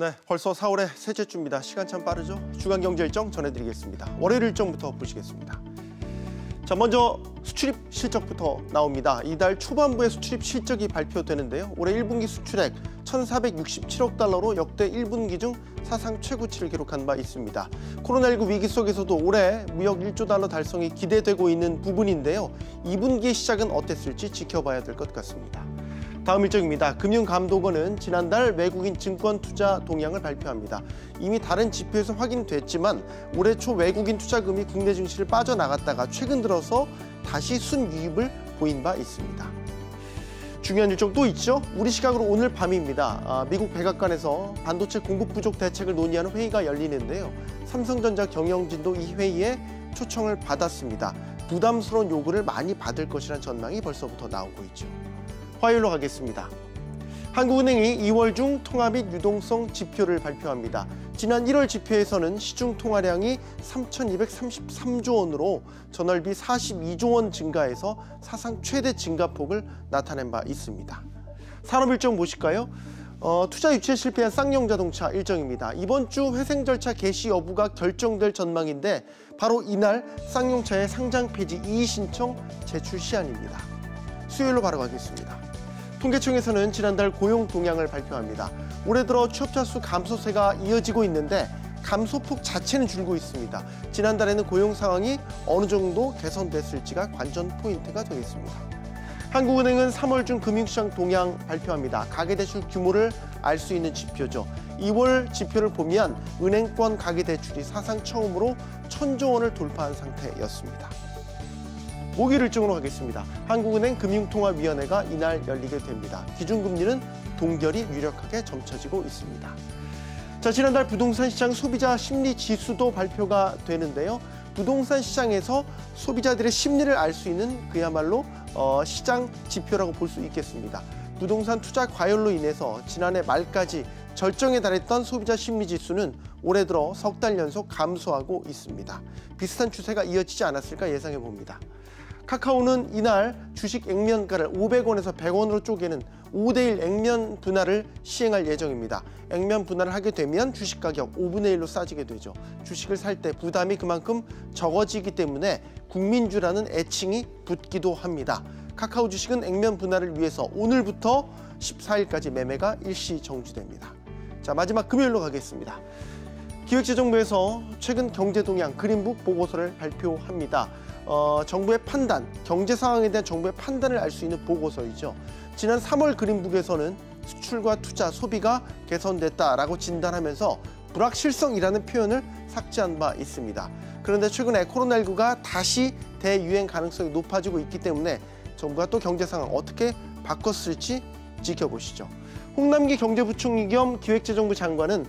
네, 벌써 4월의 셋째 주입니다. 시간 참 빠르죠? 주간 경제 일정 전해드리겠습니다. 월요일 일정부터 보시겠습니다. 자, 먼저 수출입 실적부터 나옵니다. 이달 초반부에 수출입 실적이 발표되는데요. 올해 1분기 수출액 1,467억 달러로 역대 1분기 중 사상 최고치를 기록한 바 있습니다. 코로나19 위기 속에서도 올해 무역 1조 달러 달성이 기대되고 있는 부분인데요. 2분기의 시작은 어땠을지 지켜봐야 될 것 같습니다. 다음 일정입니다. 금융감독원은 지난달 외국인 증권 투자 동향을 발표합니다. 이미 다른 지표에서 확인됐지만 올해 초 외국인 투자금이 국내 증시를 빠져나갔다가 최근 들어서 다시 순유입을 보인 바 있습니다. 중요한 일정 또 있죠? 우리 시각으로 오늘 밤입니다. 미국 백악관에서 반도체 공급 부족 대책을 논의하는 회의가 열리는데요. 삼성전자 경영진도 이 회의에 초청을 받았습니다. 부담스러운 요구를 많이 받을 것이란 전망이 벌써부터 나오고 있죠. 화요일로 가겠습니다. 한국은행이 2월 중 통화 및 유동성 지표를 발표합니다. 지난 1월 지표에서는 시중 통화량이 3,233조 원으로 전월비 42조 원 증가해서 사상 최대 증가폭을 나타낸 바 있습니다. 산업 일정 보실까요? 투자 유치에 실패한 쌍용자동차 일정입니다. 이번 주 회생 절차 개시 여부가 결정될 전망인데 바로 이날 쌍용차의 상장 폐지 이의 신청 제출 시한입니다. 수요일로 바로 가겠습니다. 통계청에서는 지난달 고용 동향을 발표합니다. 올해 들어 취업자 수 감소세가 이어지고 있는데 감소폭 자체는 줄고 있습니다. 지난달에는 고용 상황이 어느 정도 개선됐을지가 관전 포인트가 되겠습니다. 한국은행은 3월 중 금융시장 동향 발표합니다. 가계대출 규모를 알 수 있는 지표죠. 2월 지표를 보면 은행권 가계대출이 사상 처음으로 1,000조 원을 돌파한 상태였습니다. 목요일 일정으로 가겠습니다. 한국은행 금융통화위원회가 이날 열리게 됩니다. 기준금리는 동결이 유력하게 점쳐지고 있습니다. 자, 지난달 부동산 시장 소비자 심리 지수도 발표가 되는데요. 부동산 시장에서 소비자들의 심리를 알 수 있는 그야말로 시장 지표라고 볼 수 있겠습니다. 부동산 투자 과열로 인해서 지난해 말까지 절정에 달했던 소비자 심리 지수는 올해 들어 석 달 연속 감소하고 있습니다. 비슷한 추세가 이어지지 않았을까 예상해 봅니다. 카카오는 이날 주식 액면가를 500원에서 100원으로 쪼개는 5대1 액면 분할을 시행할 예정입니다. 액면 분할을 하게 되면 주식 가격 5분의 1로 싸지게 되죠. 주식을 살 때 부담이 그만큼 적어지기 때문에 국민주라는 애칭이 붙기도 합니다. 카카오 주식은 액면 분할을 위해서 오늘부터 14일까지 매매가 일시 정지됩니다. 자, 마지막 금요일로 가겠습니다. 기획재정부에서 최근 경제 동향 그린북 보고서를 발표합니다. 정부의 판단, 경제 상황에 대한 정부의 판단을 알 수 있는 보고서이죠. 지난 3월 그린북에서는 수출과 투자, 소비가 개선됐다라고 진단하면서 불확실성이라는 표현을 삭제한 바 있습니다. 그런데 최근에 코로나19가 다시 대유행 가능성이 높아지고 있기 때문에 정부가 또 경제 상황 어떻게 바꿨을지 지켜보시죠. 홍남기 경제부총리 겸 기획재정부 장관은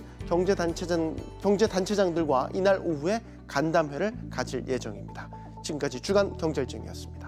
경제단체장들과 이날 오후에 간담회를 가질 예정입니다. 지금까지 주간 경제일정이었습니다.